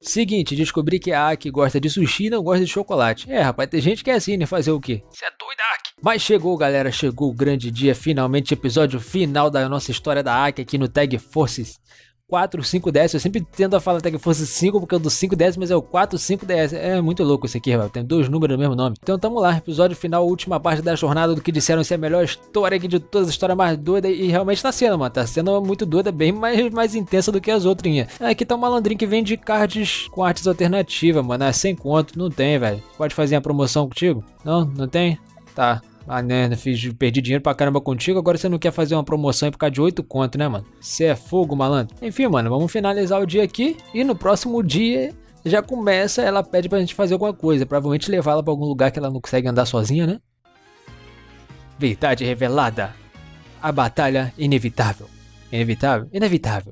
Seguinte, descobri que a Aki gosta de sushi e não gosta de chocolate. É, rapaz, tem gente que é assim, né? Fazer o quê? Você é doida, Aki. Mas chegou, galera, chegou o grande dia, finalmente, episódio final da nossa história da Aki aqui no Tag Force 4510. Eu sempre tento falar Tag Force 5 porque é o do 510, mas é o 4510. É muito louco isso aqui, rapaz. Tem dois números no mesmo nome. Então tamo lá, episódio final, última parte da jornada do que disseram ser a melhor história aqui de todas, a história mais doida. E realmente tá sendo, mano. Tá sendo muito doida, bem mais intensa do que as outrinhas. Aqui tá um malandrinho que vende cards com artes alternativas, mano. É 100 conto. Não tem, velho. Pode fazer uma promoção contigo? Não? Não tem? Tá. Ah, né, perdi dinheiro pra caramba contigo, agora você não quer fazer uma promoção aí por causa de 8 conto, né, mano? Você é fogo, malandro. Enfim, mano, vamos finalizar o dia aqui e no próximo dia já começa, ela pede pra gente fazer alguma coisa, provavelmente levar ela pra algum lugar que ela não consegue andar sozinha, né? Verdade revelada. A batalha inevitável. Inevitável? Inevitável.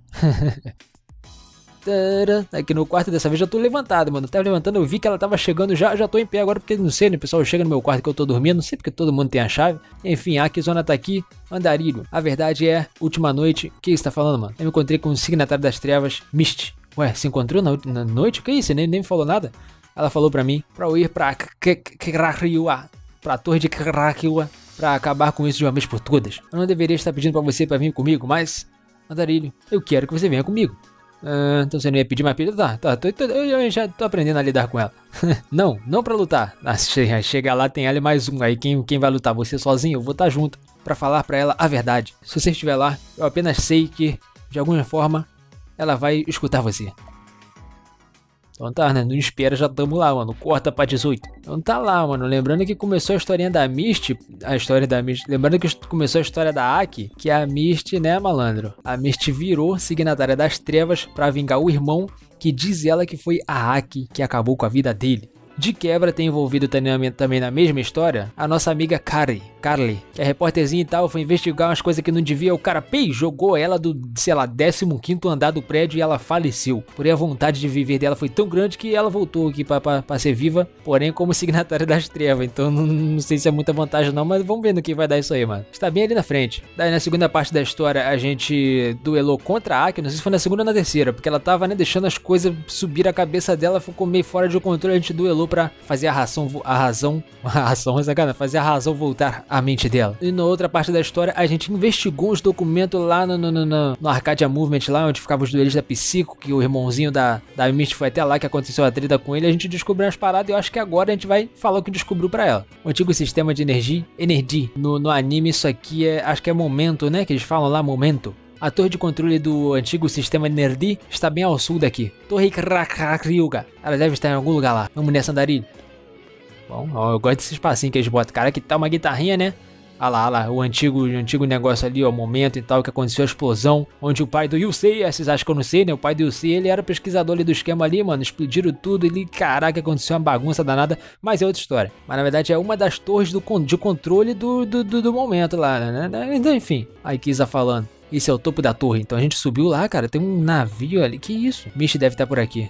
Aqui no quarto dessa vez já tô levantado, mano. Tava levantando, eu vi que ela tava chegando, já tô em pé agora, porque não sei, né, pessoal, chega no meu quarto que eu tô dormindo, não sei porque todo mundo tem a chave. Enfim, a Akizona tá aqui, andarilho. A verdade é, última noite, o que você tá falando, mano? Eu me encontrei com o signatário das trevas, Mist. Ué, se encontrou na noite? O que é isso? Nem me falou nada. Ela falou pra mim, pra eu ir pra Krakyua, pra torre de Krakyua, pra acabar com isso de uma vez por todas. Eu não deveria estar pedindo pra você pra vir comigo, mas, andarilho, eu quero que você venha comigo. Então você não ia pedir mais pedido? Tá, eu já tô aprendendo a lidar com ela. não pra lutar. Chega lá, tem ela e mais um. Aí quem vai lutar? Você sozinho? Eu vou estar junto pra falar pra ela a verdade. Se você estiver lá, eu apenas sei que, de alguma forma, ela vai escutar você. Então tá, né? Não espera, já tamo lá, mano. Corta pra 18. Então tá lá, mano. Lembrando que começou a historinha da Mist. Lembrando que começou a história da Aki. Que a Mist, né, malandro? A Mist virou signatária das trevas pra vingar o irmão. Que diz ela que foi a Aki que acabou com a vida dele. De quebra, tem envolvido também na mesma história a nossa amiga Carly, que é repórterzinha e tal, foi investigar umas coisas que não devia. O cara, jogou ela do, sei lá, 15º andar do prédio e ela faleceu. Porém, a vontade de viver dela foi tão grande que ela voltou aqui pra ser viva, porém como signatária das trevas. Então não sei se é muita vantagem não, mas vamos ver no que vai dar isso aí, mano. Está bem ali na frente. Daí na segunda parte da história a gente duelou contra a Aki, não sei se foi na segunda ou na terceira, porque ela tava, né, deixando as coisas subir a cabeça dela, ficou meio fora de controle, a gente duelou pra fazer fazer a razão voltar à mente dela. E na outra parte da história, a gente investigou os documentos lá no Arcadia Movement, lá onde ficavam os duelistas da Psico, que o irmãozinho da Mist foi até lá, que aconteceu a treta com ele, a gente descobriu umas paradas e eu acho que agora a gente vai falar o que descobriu pra ela. O antigo sistema de energia, no anime isso aqui acho que é momento, né, que eles falam lá, momento. A torre de controle do antigo sistema Nerdi está bem ao sul daqui. Torre Krakyuga. Ela deve estar em algum lugar lá. Vamos nessa, andarilho. Bom, ó, eu gosto desse espacinho que eles botam. Cara, que tá uma guitarrinha, né? Olha lá, o antigo negócio ali, ó, o momento e tal, que aconteceu a explosão, onde o pai do Yusei, vocês acham que eu não sei, né? O pai do Yusei, ele era pesquisador ali do esquema ali, mano, explodiram tudo, ele, caraca, aconteceu uma bagunça danada, mas é outra história. Mas na verdade é uma das torres de controle do momento lá, né? Enfim, a Ikiza falando. Esse é o topo da torre, então a gente subiu lá, cara, tem um navio ali, que isso? Mish deve estar por aqui.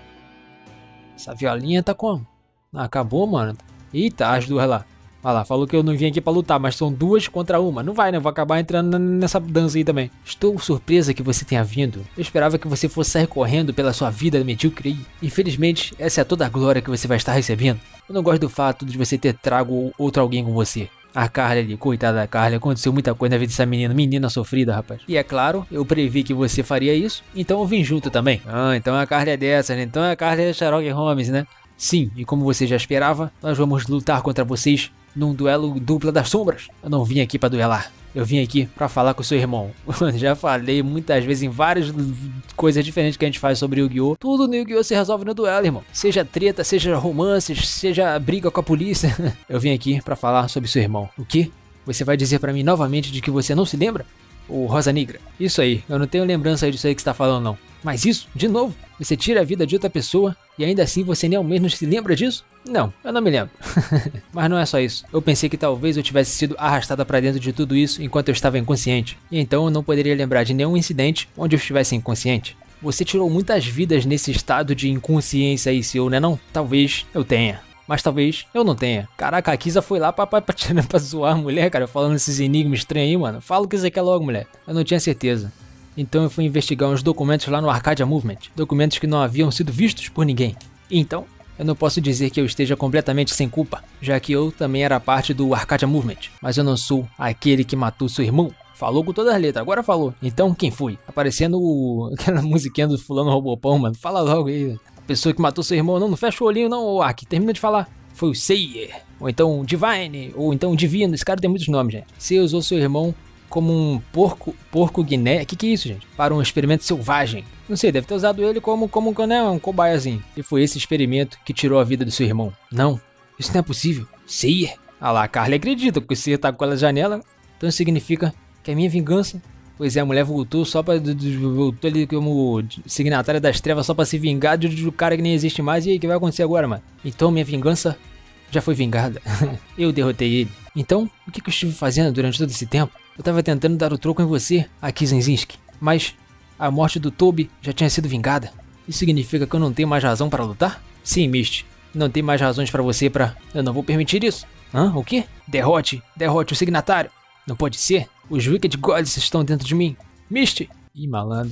Essa violinha tá como? Ah, acabou, mano. Eita, as duas lá. Olha lá, falou que eu não vim aqui pra lutar, mas são 2 contra 1. Não vai, né? Eu vou acabar entrando nessa dança aí também. Estou surpresa que você tenha vindo. Eu esperava que você fosse sair correndo pela sua vida medíocre. Infelizmente, essa é toda a glória que você vai estar recebendo. Eu não gosto do fato de você ter trago outro alguém com você. A Carly ali, coitada da Carly, aconteceu muita coisa na vida dessa menina sofrida, rapaz. E é claro, eu previ que você faria isso, então eu vim junto também. Ah, então a Carly é dessa, né? Então a Carly é Sherlock Holmes, né? Sim, e como você já esperava, nós vamos lutar contra vocês num duelo dupla das sombras. Eu não vim aqui pra duelar. Eu vim aqui pra falar com o seu irmão. Já falei muitas vezes em várias coisas diferentes que a gente faz sobre Yu-Gi-Oh! Tudo no Yu-Gi-Oh! Se resolve no duelo, irmão. Seja treta, seja romances, seja briga com a polícia. Eu vim aqui pra falar sobre seu irmão. O quê? Você vai dizer pra mim novamente de que você não se lembra? O Rosa Negra. Isso aí, eu não tenho lembrança aí disso aí que você tá falando não. Mas isso, de novo, você tira a vida de outra pessoa e ainda assim você nem ao menos se lembra disso? Não, eu não me lembro. Mas não é só isso. Eu pensei que talvez eu tivesse sido arrastada pra dentro de tudo isso enquanto eu estava inconsciente. E então eu não poderia lembrar de nenhum incidente onde eu estivesse inconsciente. Você tirou muitas vidas nesse estado de inconsciência aí, seu, né não? Talvez eu tenha. Mas talvez eu não tenha. Caraca, a Kisa foi lá pra zoar a mulher, cara, falando esses enigmas estranhos aí, mano. Fala o que você quer logo, mulher. Eu não tinha certeza. Então eu fui investigar uns documentos lá no Arcadia Movement. Documentos que não haviam sido vistos por ninguém. Então, eu não posso dizer que eu esteja completamente sem culpa, já que eu também era parte do Arcadia Movement. Mas eu não sou aquele que matou seu irmão. Falou com todas as letras, agora falou. Então quem foi? Aparecendo aquela musiquinha do fulano Robopão, mano. Fala logo aí. A pessoa que matou seu irmão, não fecha o olhinho não, ô Aki. Termina de falar. Foi o Seiya, ou então Divine, ou então Divino. Esse cara tem muitos nomes, gente. Você usou seu irmão como um porco guiné. Que é isso, gente? Para um experimento selvagem. Não sei, deve ter usado ele como um cobaiazinho. E foi esse experimento que tirou a vida do seu irmão. Não, isso não é possível. Seiya. Ah lá, a Carly acredita, porque o Seiya tá com ela na janela. Então significa que a minha vingança... Pois é, a mulher voltou só pra... Voltou ali como signatária das trevas só pra se vingar do cara que nem existe mais. E aí, o que vai acontecer agora, mano? Então minha vingança já foi vingada. Eu derrotei ele. Então, o que eu estive fazendo durante todo esse tempo? Eu tava tentando dar o troco em você, Aki Zenzinski. Mas a morte do Toby já tinha sido vingada. Isso significa que eu não tenho mais razão para lutar? Sim, Misty. Não tem mais razões pra você pra... Eu não vou permitir isso. Hã? O quê? Derrote o signatário. Não pode ser. Os Wicked Gods estão dentro de mim. Misty! Ih, malandro.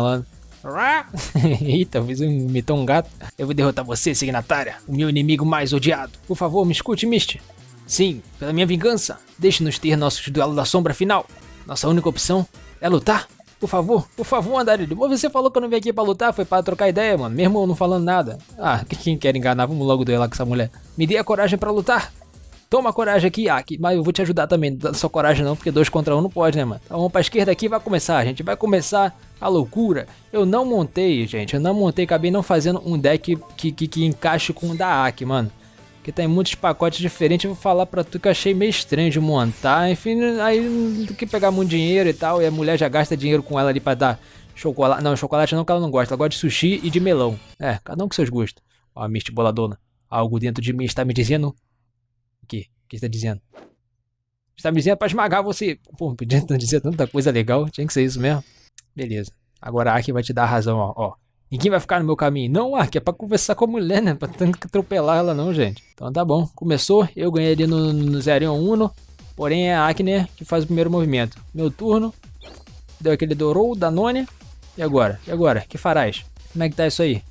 Eita, imitou um gato. Eu vou derrotar você, signatária. O meu inimigo mais odiado. Por favor, me escute, Misty. Sim, pela minha vingança. Deixe-nos ter nossos duelos da sombra final. Nossa única opção é lutar. Por favor, Andarilho. Você falou que eu não vim aqui pra lutar, foi pra trocar ideia, mano. Mesmo eu não falando nada. Ah, quem quer enganar? Vamos logo duelar com essa mulher. Me dê a coragem pra lutar. Toma coragem aqui, Aki, mas eu vou te ajudar também, não dá só coragem não, porque 2 contra 1 não pode, né, mano? Então vamos pra esquerda aqui e vai começar, gente, vai começar a loucura. Eu não montei, gente, acabei não fazendo um deck que encaixe com o da Aki, mano. Porque tem muitos pacotes diferentes, eu vou falar pra tu que eu achei meio estranho de montar, enfim, aí do que pegar muito dinheiro e tal, e a mulher já gasta dinheiro com ela ali pra dar chocolate, não, chocolate não, que ela não gosta, ela gosta de sushi e de melão. É, cada um com seus gostos. Ó, a Misty boladona, algo dentro de mim está me dizendo... O que está dizendo? Está me dizendo pra esmagar você. Pô, podia dizer tanta coisa legal. Tinha que ser isso mesmo. Beleza. Agora a Aki vai te dar a razão, ó. Ninguém vai ficar no meu caminho. Não, Aki, é pra conversar com a mulher, né? Pra ter que atropelar ela não, gente. Então tá bom. Começou. Eu ganhei ali no 0 1. Porém é a Aki, né, que faz o primeiro movimento. Meu turno. Deu aquele Dorou, Danone. E agora? Que farás? Como é que tá isso aí?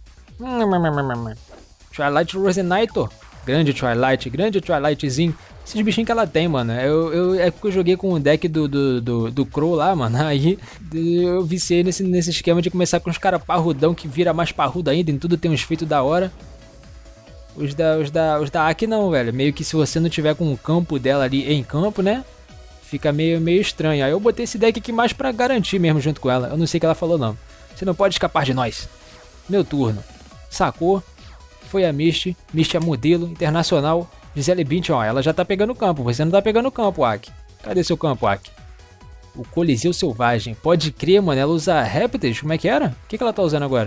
Twilight Rosenito. Grande Twilightzinho. Esses bichinhos que ela tem, mano. É porque eu joguei com o deck do Crow lá, mano. Aí eu viciei nesse esquema de começar com os caras parrudão que vira mais parrudo ainda. Em tudo tem uns feitos da hora. Os da Aki não, velho. Meio que se você não tiver com o campo dela ali em campo, né? Fica meio estranho. Aí eu botei esse deck aqui mais pra garantir mesmo junto com ela. Eu não sei o que ela falou, não. Você não pode escapar de nós. Meu turno. Sacou? Foi a Misty. Misty é modelo internacional. Gisele Bündchen, ó, ela já tá pegando o campo. Você não tá pegando o campo, Aki. Cadê seu campo, Aki? O Coliseu Selvagem. Pode crer, mano. Ela usa répteis? Como é que era? O que ela tá usando agora?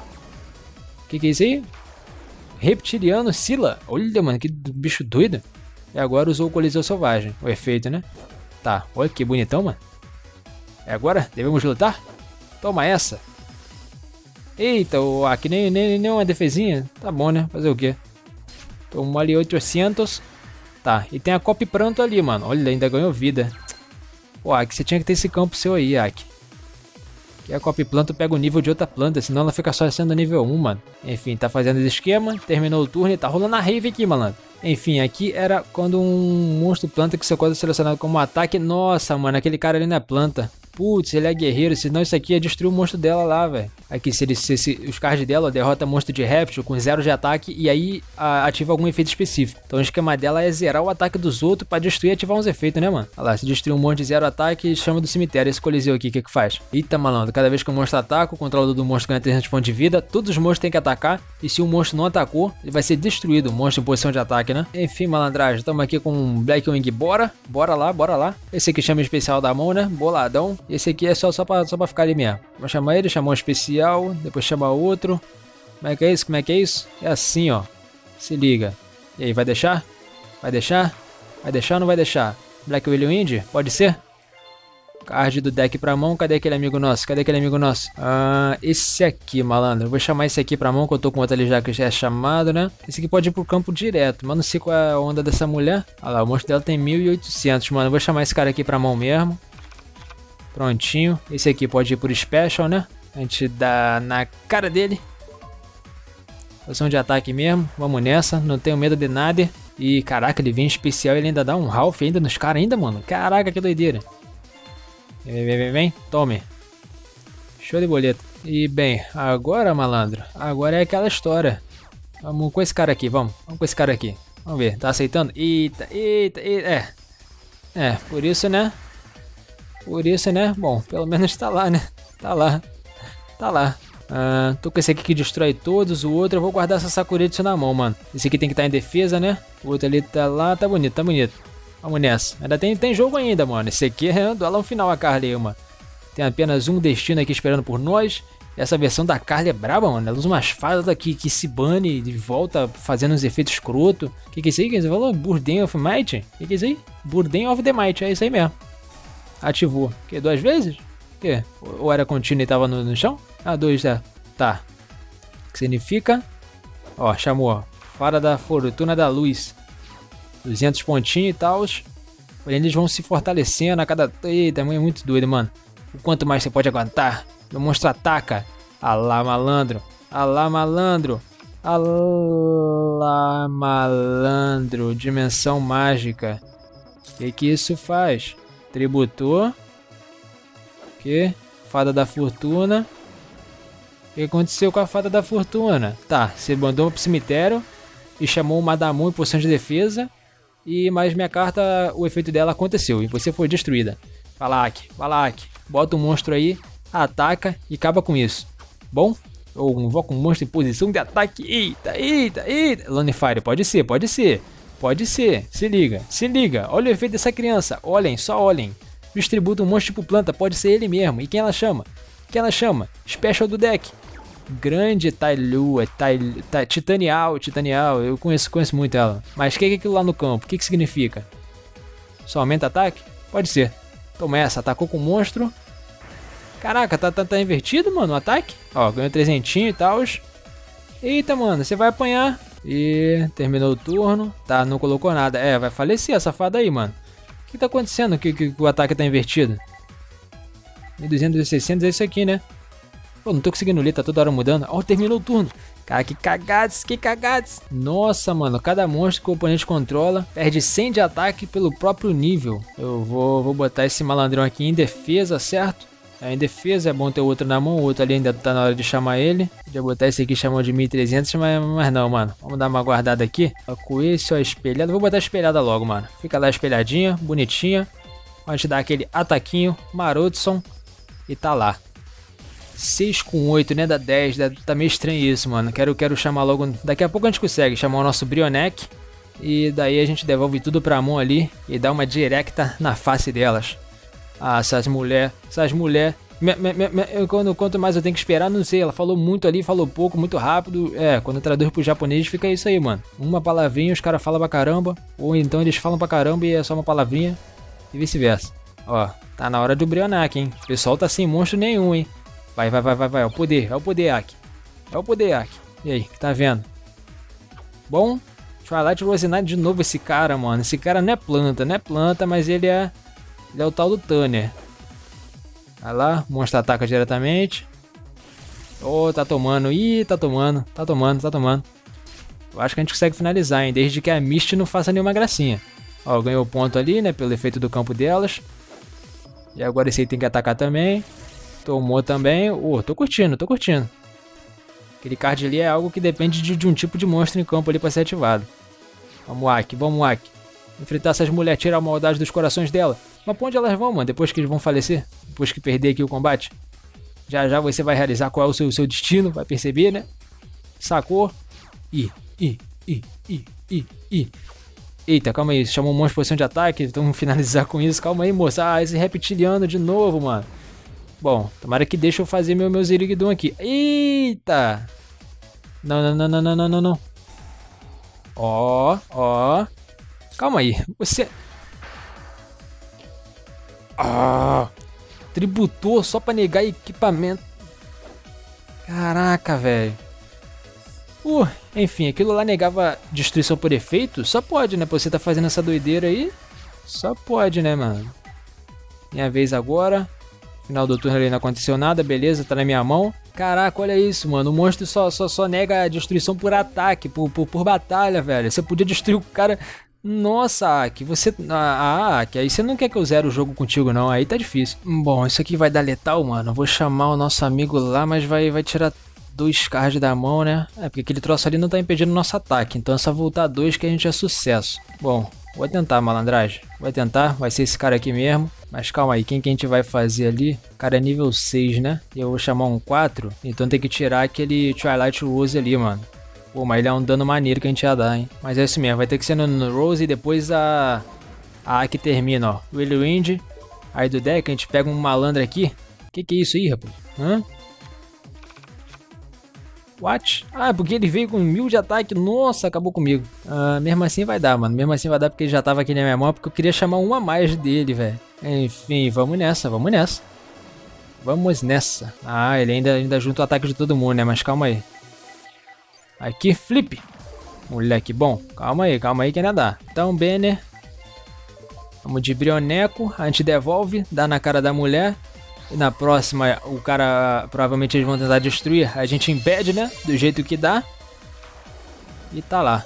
O que é isso aí? Reptiliano Scylla. Olha, mano, que bicho doido. E agora usou o Coliseu Selvagem. O efeito, né? Tá. Olha que bonitão, mano. É agora? Devemos lutar? Toma essa. Eita, o Aki, nem uma defesinha. Tá bom, né? Fazer o quê? Tomou ali 800. Tá, e tem a Copy Pranto ali, mano. Olha, ainda ganhou vida. Pô, Aki, você tinha que ter esse campo seu aí, Aki. Que a Copy Planta pega o nível de outra planta, senão ela fica só sendo nível 1, mano. Enfim, tá fazendo esse esquema. Terminou o turno e tá rolando a rave aqui, malandro. Enfim, aqui era quando um monstro planta que seu código é selecionado como ataque. Nossa, mano, aquele cara ali não é planta. Putz, ele é guerreiro, senão isso aqui ia destruir o monstro dela lá, velho. Aqui, se os cards dela, derrota monstro de réptil com 0 de ataque e aí ativa algum efeito específico. Então o esquema dela é zerar o ataque dos outros pra destruir e ativar uns efeitos, né, mano? Olha lá, se destruir um monstro de 0 ataque, chama do cemitério. Esse coliseu aqui, o que faz? Eita, malandro, cada vez que o monstro ataca, o controlador do monstro ganha 300 pontos de vida, todos os monstros têm que atacar, e se o monstro não atacou, ele vai ser destruído, o monstro em posição de ataque, né? Enfim, malandragem, estamos aqui com um Blackwing Bora lá. Esse aqui chama especial da mão, né? Boladão. Esse aqui é só pra ficar ali mesmo. Vou chamar ele, chamar um especial, depois chamar outro. Como é que é isso? É assim, ó. Se liga. E aí, vai deixar? Vai deixar ou não vai deixar? Black Wind? Pode ser? Card do deck pra mão. Cadê aquele amigo nosso? Ah, esse aqui, malandro. Eu vou chamar esse aqui pra mão, que eu tô com outro ali já que já é chamado, né? Esse aqui pode ir pro campo direto. Mas não sei qual é a onda dessa mulher. Olha lá, o monstro dela tem 1800, mano. Eu vou chamar esse cara aqui pra mão mesmo. Prontinho. Esse aqui pode ir por Special, né? A gente dá na cara dele. Posição de ataque mesmo. Vamos nessa. Não tenho medo de nada. E caraca, ele vem em especial e ele ainda dá um Ralph ainda nos caras ainda, mano. Caraca, que doideira. Vem. Tome. Show de boleta. E bem, agora, malandro. Agora é aquela história. Vamos com esse cara aqui, vamos. Vamos com esse cara aqui. Vamos ver, tá aceitando? Eita. Por isso, né? Bom, pelo menos tá lá, né? Tá lá. Tô com esse aqui que destrói todos. O outro eu vou guardar essa Sakuretsu na mão, mano. Esse aqui tem que estar em defesa, né? O outro ali tá lá, tá bonito. Vamos nessa. Ainda tem jogo ainda, mano. Esse aqui é duelão final a Carly, mano. Tem apenas um destino aqui esperando por nós. Essa versão da Carly é braba, mano. Ela usa umas fadas aqui que se bane de volta fazendo uns efeitos escroto. Que é isso aí que você falou? Burden of Might? Que é isso aí? Burden of the Might, é isso aí mesmo. Ativou. Que, 2 vezes? Que? Ou era contínuo e tava no chão? 2, tá. O que significa? Ó, chamou, ó. Fada da Fortuna da Luz. 200 pontinhos e tal. Eles vão se fortalecendo a cada... Eita, é muito doido, mano. O quanto mais você pode aguentar? O monstro ataca. Alá, malandro. Dimensão mágica. Que isso faz? Tributou. Que? Fada da Fortuna. O que aconteceu com a Fada da Fortuna? Tá, você mandou pro cemitério e chamou o Madamu em posição de defesa. Mas minha carta, o efeito dela aconteceu e você foi destruída. Valak. Bota o monstro aí, ataca e acaba com isso. Bom? Ou invoca um monstro em posição de ataque. Eita. Lone Fire, pode ser. Se liga. Olha o efeito dessa criança. Só olhem. Distributa um monstro tipo planta, pode ser ele mesmo. E quem ela chama? Special do deck. Grande Tailua, Titanial. Eu conheço muito ela. Mas o que é aquilo lá no campo? O que significa? Só aumenta ataque? Pode ser. Toma essa, atacou com o monstro. Caraca, tá invertido, mano, o ataque. Ó, ganhou 300 e tal. Eita, mano, você vai apanhar. E terminou o turno. Tá, não colocou nada. Vai falecer essa fada aí, mano. O que tá acontecendo que o ataque tá invertido? 1200 e 600 é isso aqui, né? Pô, não tô conseguindo ler, tá toda hora mudando. Ó, terminou o turno. Cara, que cagados. Nossa, mano, cada monstro que o oponente controla perde 100 de ataque pelo próprio nível. Eu vou botar esse malandrão aqui em defesa, certo? Em defesa é bom ter o outro na mão, o outro ali ainda tá na hora de chamar ele. Podia botar esse aqui chamando de 1300, mas não, mano. Vamos dar uma guardada aqui. Ó, com esse, ó, espelhada. Vou botar a espelhada logo, mano. Fica lá espelhadinha, bonitinha. A gente dá aquele ataquinho, Marotson. E tá lá. 6 com 8, né? Dá 10. Tá meio estranho isso, mano. Quero chamar logo... Daqui a pouco a gente consegue chamar o nosso Brionek. E daí a gente devolve tudo pra mão ali. E dá uma directa na face delas. Essas mulher. Quanto mais eu tenho que esperar, não sei. Ela falou muito ali, falou pouco, muito rápido. Quando traduz pro japonês fica isso aí, mano. Uma palavrinha, os caras falam pra caramba. Ou então eles falam pra caramba e é só uma palavrinha. E vice-versa. Ó, tá na hora do Brionek, hein? O pessoal tá sem monstro nenhum, hein? Vai. É o poder, Aki. E aí, que tá vendo? Bom, Twilight Rosinade de novo esse cara, mano. Esse cara não é planta, mas ele é o tal do Tanner. Vai lá, o monstro ataca diretamente. Tá tomando. Tá tomando. Eu acho que a gente consegue finalizar, hein? Desde que a Misty não faça nenhuma gracinha. Ó, ganhou ponto ali, né? Pelo efeito do campo delas. E agora esse aí tem que atacar também. Tomou também. Tô curtindo. Aquele card ali é algo que depende de um tipo de monstro em campo ali pra ser ativado. Vamos, Aki. Enfrentar essas mulheres, tirar a maldade dos corações dela. Mas pra onde elas vão, mano? Depois que eles vão falecer? Depois que perder aqui o combate? Já você vai realizar qual é o seu destino, vai perceber, né? Sacou? Eita, calma aí, chamou um monstro de posição de ataque, vamos finalizar com isso. Calma aí, moça. Esse reptiliano de novo, mano. Bom, tomara que deixe eu fazer meu Zirigdum aqui. Eita! Não. Ó. Calma aí, você... Tributou só pra negar equipamento. Caraca, velho. Enfim, aquilo lá negava destruição por efeito? Só pode, né? Você tá fazendo essa doideira aí? Só pode, né, mano? Minha vez agora. Final do turno ali não aconteceu nada, beleza, tá na minha mão. Caraca, olha isso, mano. O monstro só nega a destruição por ataque, por batalha, velho. Você podia destruir o cara... Nossa, Aki, você... Aki, aí você não quer que eu zere o jogo contigo, não. Aí tá difícil. Bom, isso aqui vai dar letal, mano. Eu vou chamar o nosso amigo lá, mas vai tirar 2 cards da mão, né? É, porque aquele troço ali não tá impedindo o nosso ataque. Então é só voltar 2 que a gente é sucesso. Bom, vou tentar, malandragem. Vai tentar, vai ser esse cara aqui mesmo. Mas calma aí, quem que a gente vai fazer ali? O cara é nível 6, né? E eu vou chamar um 4. Então tem que tirar aquele Twilight Rose ali, mano. Pô, mas ele é um dano maneiro que a gente ia dar, hein? Mas é isso mesmo, vai ter que ser no Rose e depois a que termina, ó. Whirlwind. Aí do deck a gente pega um malandro aqui. Que é isso aí, rapaz? Hã? What? Ah, porque ele veio com 1000 de ataque. Nossa, acabou comigo. Mesmo assim vai dar, mano. Mesmo assim vai dar porque ele já tava aqui na minha mão. Porque eu queria chamar um a mais dele, velho. Enfim, vamos nessa, vamos nessa. Vamos nessa. Ah, ele ainda junta o ataque de todo mundo, né? Mas calma aí. Aqui, flip. Moleque bom. Calma aí que ainda dá. Então, Banner. Vamos de Brioneco. A gente devolve, dá na cara da mulher. E na próxima, o cara, provavelmente eles vão tentar destruir. A gente impede, né? Do jeito que dá. E tá lá.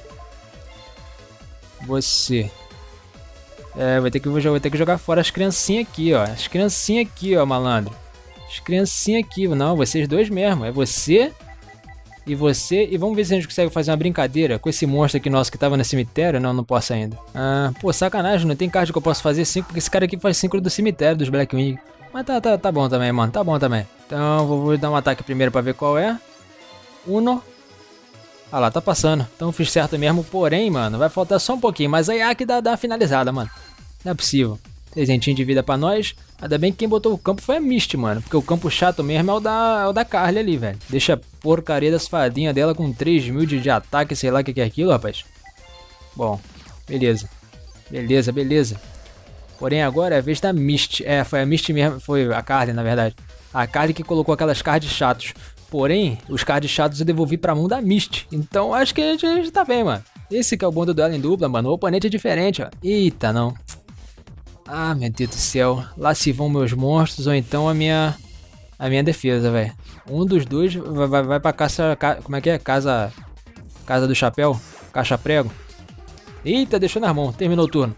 Você. Vou ter que jogar fora as criancinhas aqui, ó. As criancinhas aqui, ó, malandro. As criancinhas aqui. Não, vocês dois mesmo. É você... E você, e vamos ver se a gente consegue fazer uma brincadeira com esse monstro aqui nosso que tava no cemitério. Não posso ainda. Pô, sacanagem, não tem card que eu posso fazer 5, porque esse cara aqui faz 5 do cemitério, dos Blackwing. Mas tá bom também, mano, tá bom também. Então, vou dar um ataque primeiro pra ver qual é. Uno. Ah lá, tá passando. Então fiz certo mesmo, porém, mano, vai faltar só um pouquinho. Mas aí há que dar uma finalizada, mano. Não é possível. Presentinho de vida pra nós. Ainda bem que quem botou o campo foi a Misty, mano. Porque o campo chato mesmo é o da Carly ali, velho. Deixa a porcaria das fadinhas dela com 3000 de ataque, sei lá o que é aquilo, rapaz. Bom, beleza. Beleza. Porém agora é a vez da Misty. Foi a Misty mesmo, foi a Carly, na verdade. A Carly que colocou aquelas cards chatos. Porém, os cards chatos eu devolvi pra mão da Misty. Então acho que a gente tá bem, mano. Esse que é o bom do duelo em dupla, mano. O oponente é diferente, ó. Eita, não. Ah, meu Deus do céu. Lá se vão meus monstros ou então a minha defesa, velho. Um dos dois vai pra caça... Como é que é? Casa do chapéu? Caixa prego. Eita, deixou nas mãos. Terminou o turno.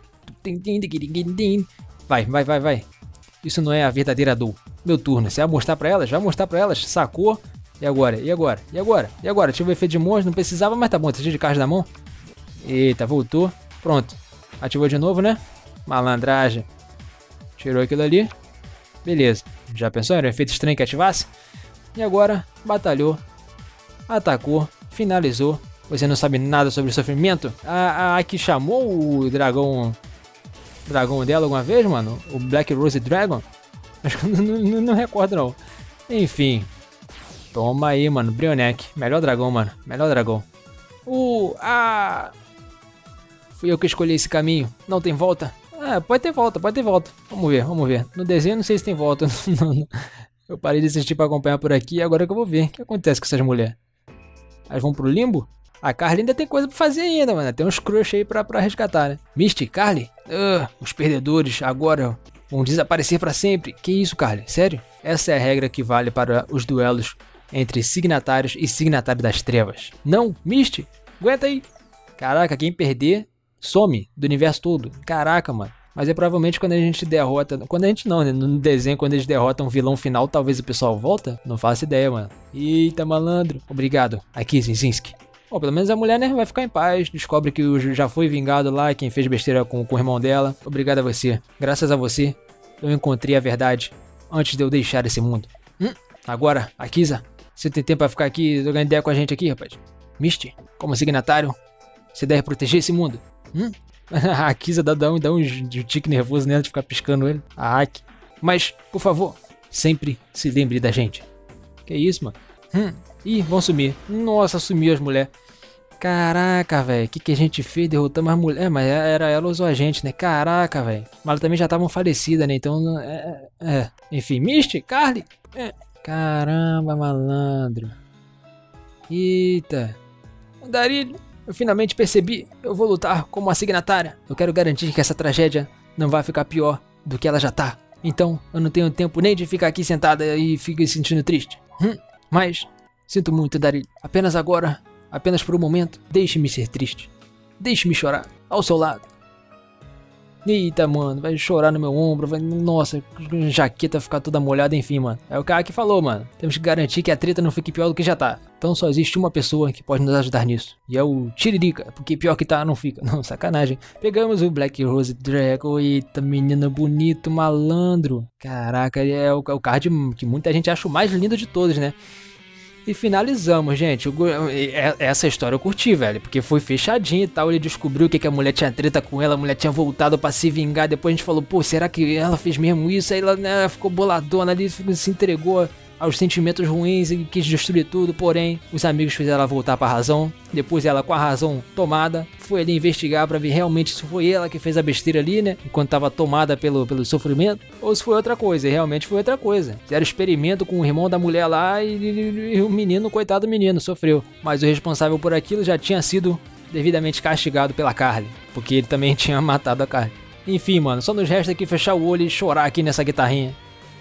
Vai. Isso não é a verdadeira dor. Meu turno. Você vai mostrar pra elas? Vai mostrar pra elas. Sacou? E agora? Tive o efeito de monstro. Não precisava, mas tá bom. Tá cheio de caixa na mão. Eita, voltou. Pronto. Ativou de novo, né? Malandragem. Tirou aquilo ali. Beleza. Já pensou? Era um efeito estranho que ativasse? E agora, batalhou. Atacou. Finalizou. Você não sabe nada sobre o sofrimento? A que chamou o dragão dela alguma vez, mano? O Black Rose Dragon? Acho que não recordo, não. Enfim. Toma aí, mano. Brioneck. Melhor dragão, mano. Melhor dragão. Fui eu que escolhi esse caminho. Não tem volta? Pode ter volta. Vamos ver. No desenho não sei se tem volta. Eu parei de assistir pra acompanhar por aqui. Agora que eu vou ver. O que acontece com essas mulheres? Elas vão pro limbo? A Carly ainda tem coisa pra fazer ainda, mano. Tem uns crush aí pra resgatar, né? Misty, Carly? Os perdedores agora vão desaparecer pra sempre. Que isso, Carly? Sério? Essa é a regra que vale para os duelos entre signatários e signatário das trevas. Não, Misty, aguenta aí. Caraca, quem perder, some do universo todo. Caraca, mano. Mas é provavelmente quando a gente derrota... Quando a gente não, né? No desenho, quando eles derrotam um vilão final, talvez o pessoal volta. Não faço ideia, mano. Eita, malandro. Obrigado. Aqui, Zinzinski. Bom, pelo menos a mulher, né, vai ficar em paz. Descobre que já foi vingado lá, quem fez besteira com o irmão dela. Obrigado a você. Graças a você, eu encontrei a verdade antes de eu deixar esse mundo. Agora, Akiza, você tem tempo pra ficar aqui jogando ideia com a gente aqui, rapaz? Misty, como signatário, você deve proteger esse mundo. A Akiza dá um tique nervoso nela de ficar piscando ele. A Aki. Mas, por favor, sempre se lembre da gente. Que isso, mano? Ih, vão sumir. Nossa, sumiu as mulheres. Caraca, velho. O que a gente fez? Derrotamos as mulheres. Mas era ela usou a gente, né? Caraca, velho. Mas elas também já estavam falecidas, né? Então, enfim, Misty, Carly. Caramba, malandro. Eita. Andarilho. Eu finalmente percebi, eu vou lutar como uma signatária. Eu quero garantir que essa tragédia não vai ficar pior do que ela já tá. Então eu não tenho tempo nem de ficar aqui sentada e ficar sentindo triste. Mas sinto muito, Daryl. Apenas agora, apenas por um momento, deixe-me ser triste. Deixe-me chorar ao seu lado. Eita, mano, vai chorar no meu ombro, vai... Nossa, a jaqueta ficar toda molhada, enfim, mano. É o cara que falou, mano. Temos que garantir que a treta não fique pior do que já tá. Então só existe uma pessoa que pode nos ajudar nisso. E é o Tiririca, porque pior que tá, não fica. Não, sacanagem. Pegamos o Black Rose Dragon. Eita, menino bonito, malandro. Caraca, é o card que muita gente acha o mais lindo de todos, né? E finalizamos, gente. Essa história eu curti, velho. Porque foi fechadinho e tal. Ele descobriu que a mulher tinha treta com ela. A mulher tinha voltado pra se vingar. Depois a gente falou, pô, será que ela fez mesmo isso? Aí ela, né, ficou boladona ali, se entregou aos sentimentos ruins e quis destruir tudo. Porém, os amigos fizeram ela voltar pra razão. Depois ela, com a razão tomada, foi ali investigar pra ver realmente se foi ela que fez a besteira ali, né? Enquanto tava tomada pelo sofrimento. Ou se foi outra coisa. E realmente foi outra coisa. Fizeram experimento com o irmão da mulher lá e o menino, coitado do menino, sofreu. Mas o responsável por aquilo já tinha sido devidamente castigado pela Carly. Porque ele também tinha matado a Carly. Enfim, mano, só nos resta aqui fechar o olho e chorar aqui nessa guitarrinha.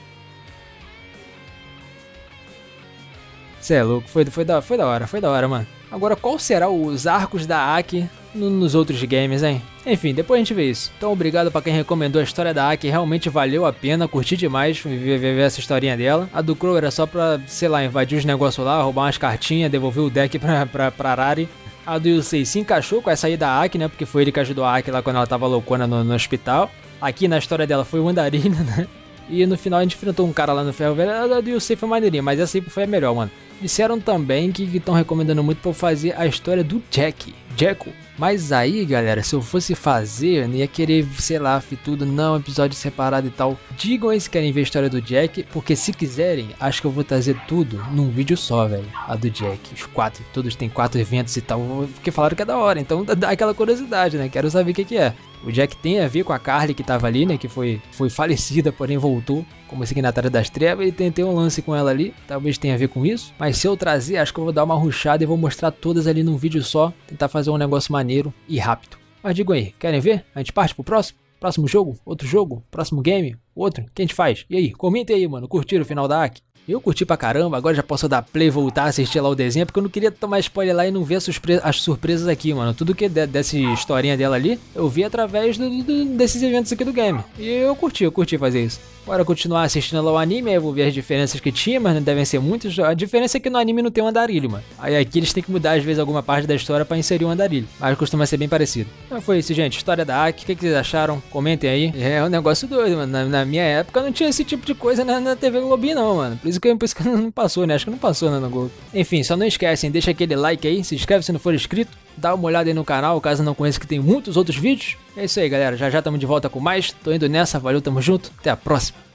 Cê é louco, foi da hora, mano. Agora, qual será os arcos da Aki nos outros games, hein? Enfim, depois a gente vê isso. Então, obrigado pra quem recomendou a história da Aki, realmente valeu a pena, curti demais ver essa historinha dela. A do Crow era só pra, sei lá, invadir os negócios lá, roubar umas cartinhas, devolver o deck pra Arari. A do Yusei se encaixou com essa aí da Aki, né? Porque foi ele que ajudou a Aki lá quando ela tava loucona no hospital. Aqui na história dela foi o Andarina, né? E no final a gente enfrentou um cara lá no ferro velho. A do Yusei foi maneirinha, mas essa aí foi a melhor, mano. Disseram também que estão recomendando muito pra eu fazer a história do Jacko. Mas aí, galera, se eu fosse fazer, eu não ia querer, sei lá, tudo, não, episódio separado e tal. Digam aí se querem ver a história do Jack, porque se quiserem, acho que eu vou trazer tudo num vídeo só, velho. A do Jack, os 4, todos têm 4 eventos e tal, porque falaram que é da hora, então dá aquela curiosidade, né? Quero saber o que é. O Jack tem a ver com a Carly que tava ali, né? Que foi falecida, porém voltou como signatária das trevas. E tem um lance com ela ali, talvez tenha a ver com isso. Mas se eu trazer, acho que eu vou dar uma rushada e vou mostrar todas ali num vídeo só. Tentar fazer um negócio maneiro e rápido. Mas digam aí, querem ver? A gente parte pro próximo? Próximo jogo? Outro jogo? Próximo game? Outro? O que a gente faz? E aí? Comentem aí, mano. Curtiram o final da Aki? Eu curti pra caramba, agora já posso dar play e voltar a assistir lá o desenho, porque eu não queria tomar spoiler lá e não ver as surpresas aqui, mano. Tudo que dessa historinha dela ali, eu vi através desses eventos aqui do game. E eu curti fazer isso. Agora continuar assistindo lá o anime, aí eu vou ver as diferenças que tinha, mas não devem ser muitas. A diferença é que no anime não tem um andarilho, mano. Aí aqui eles têm que mudar às vezes alguma parte da história pra inserir um andarilho, mas costuma ser bem parecido. Então foi isso, gente. História da Aki, o que vocês acharam? Comentem aí. É um negócio doido, mano. Na minha época não tinha esse tipo de coisa na TV Globinho não, mano. Por isso que não passou, né? Acho que não passou, né, no Globo. Enfim, só não esquecem, deixa aquele like aí, se inscreve se não for inscrito, dá uma olhada aí no canal, caso não conheça que tem muitos outros vídeos. É isso aí, galera. Já estamos de volta com mais. Tô indo nessa, valeu, tamo junto. Até a próxima.